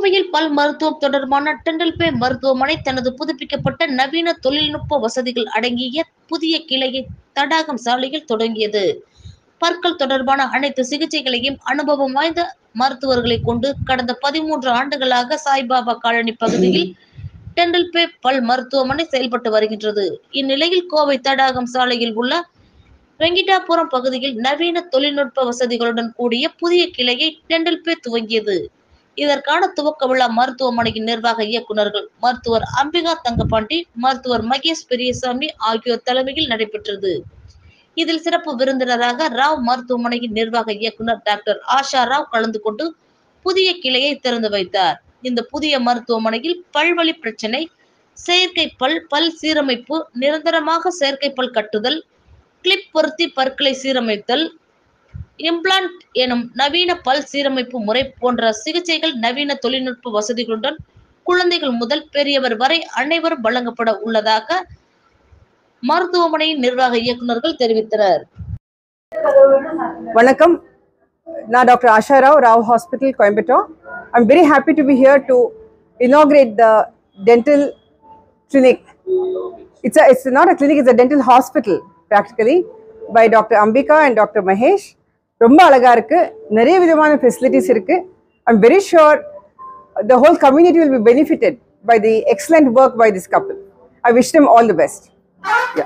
கோவையில் பல் மருத்துவம் தொடர்பான டெண்டல்பே மருத்துவமனை தனது புதுப்பிக்கப்பட்ட நவீன தொழில்நுட்ப வசதிகள் அடங்கிய புதிய கிளையை தடாகம் சாலையில் தொடங்கியது. பற்கள் தொடர்பான அனைத்து சிகிச்சைகளையும் அனுபவம் வாய்ந்த மருத்துவர்களை கொண்டு கடந்த 13 ஆண்டுகளாக சாய்பாபா காலனி பகுதியில் டெண்டல்பே பல் மருத்துவமனை செயல்பட்டு வருகின்றது. இந்நிலையில் கோவை தடாகம் சாலையில் உள்ள வெங்கிட்டாபுரம் பகுதியில் நவீன தொழில்நுட்ப வசதிகளுடன் கூடிய புதிய கிளையை டெண்டல்பே துவங்கியது. இதற்கான துவக்க விழா மருத்துவமனையின் நிர்வாக இயக்குநர்கள் மருத்துவர் அம்பிகா தங்கபாண்டி, மருத்துவர் மகேஷ் பெரியசாமி ஆகியோர் தலைமையில் நடைபெற்றது. இதில் சிறப்பு விருந்தினராக ராவ் மருத்துவமனையின் நிர்வாக இயக்குனர் டாக்டர் ஆஷா ராவ் கலந்து கொண்டு புதிய கிளையை திறந்து வைத்தார். இந்த புதிய மருத்துவமனையில் பல்வழி பிரச்சனை, செயற்கை பல், பல் சீரமைப்பு, நிரந்தரமாக செயற்கை பல் கட்டுதல், கிளிப் பொருத்தி பற்களை சீரமைத்தல், இம்ப்ளான்ட் எனும் நவீன பல் சீரமைப்பு முறை போன்ற சிகிச்சைகள் நவீன தொழில்நுட்ப வசதிகளுடன் குழந்தைகள் முதல் பெரியவர் வரை அனைவரும் வழங்கப்பட உள்ளதாக மருத்துவமனையின் நிர்வாக இயக்குநர்கள் தெரிவித்தனர். வணக்கம், நான் doctor Asha Rao, Rao hospital, Coimbatore. I'm very happy to be here to inaugurate the dental clinic. It's not a clinic, it's a dental hospital practically by Dr. Ambika and Dr. Mahesh. ரொம்ப அழகா இருக்கு, நிறைய விதமான ஃபெசிலிட்டிஸ் இருக்கு. I'm very sure the whole community will be benefited by the excellent work by this couple. I wish them all the best. Yeah.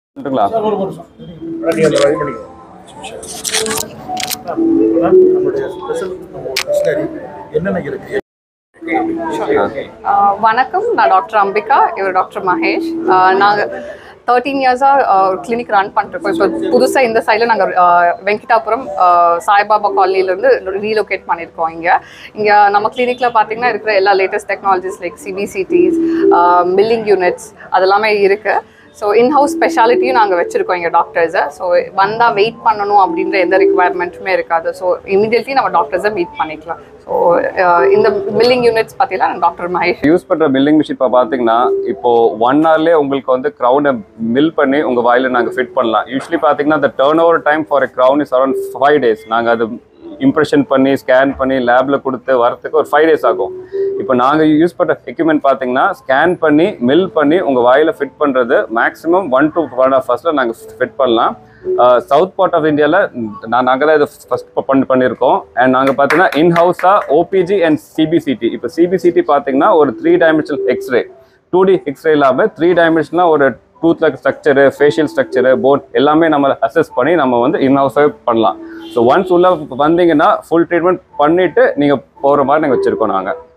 வணக்கம், நான் doctor Ambika, இவர் doctor Mahesh. நாங்கள் 13 இயர்ஸாக கிளினிக் ரன் பண்ணிருக்கோம். இப்போ புதுசாக இந்த சைடில் நாங்கள் வெங்கிட்டாபுரம் சாய்பாபா காலனிலேருந்து ரீலோகேட் பண்ணியிருக்கோம். இங்கே நம்ம கிளினிக்கில் பார்த்தீங்கன்னா இருக்கிற எல்லா latest technologies like CBCTs, milling units அதெல்லாமே இருக்குது. ஸோ இன்ஹவுஸ் ஸ்பெஷாலிட்டியும் நாங்கள் வச்சுருக்கோம் இங்கே டாக்டர்ஸை. ஸோ வந்தால் வெயிட் பண்ணணும் அப்படின்ற எந்த ரிக்குவயர்மெண்ட்டுமே இருக்காது. ஸோ இமீடியட்லி நம்ம டாக்டர்ஸை மீட் பண்ணிக்கலாம். ஸோ இந்த மில்லிங் யூனிட்ஸ் பார்த்தீங்கன்னா டாக்டர் மகேஷ் யூஸ் பண்ணுற மில்லிங் மிஷின் இப்போ பார்த்தீங்கன்னா இப்போது 1 hourலேயே உங்களுக்கு வந்து க்ரௌனை மில் பண்ணி உங்கள் வாயில் நாங்கள் ஃபிட் பண்ணலாம். யூஸ்வலி பார்த்தீங்கன்னா the turnover time for a crown is around 5 days. நாங்கள் அது இம்ப்ரெஷன் பண்ணி ஸ்கேன் பண்ணி லேபில் கொடுத்து வரத்துக்கு ஒரு 5 days ஆகும். இப்போ நாங்கள் யூஸ் பண்ணுற எக்யூப்மெண்ட் பார்த்தீங்கன்னா ஸ்கேன் பண்ணி மில் பண்ணி உங்கள் வாயில் ஃபிட் பண்ணுறது மேக்ஸிமம் 1 to 1.5 hours நாங்கள் ஃபிட் பண்ணலாம். சவுத் பார்ட் ஆஃப் இந்தியாவில் நாங்கள் தான் இதை ஃபஸ்ட் பண்ணியிருக்கோம். அண்ட் நாங்கள் பார்த்தீங்கன்னா இன்ஹவுஸாக ஓபிஜி அண்ட் சிபிசிடி. இப்போ சிபிசிடி பார்த்தீங்கன்னா ஒரு 3 dimensional எக்ஸ்ரே, 2D எக்ஸ்ரே இல்லாமல் 3 dimensional ஒரு டூத்ல ஸ்ட்ரக்சரு, ஃபேஷியல் ஸ்ட்ரக்சரு, போன் எல்லாமே நம்ம அசஸ் பண்ணி நம்ம வந்து இன்ஹவுஸாகவே பண்ணலாம். ஸோ ஒன்ஸ் உள்ள வந்தீங்கன்னா ஃபுல் ட்ரீட்மெண்ட் பண்ணிவிட்டு நீங்கள் போகிற மாதிரி நாங்கள் வச்சுருக்கோம் நாங்கள்.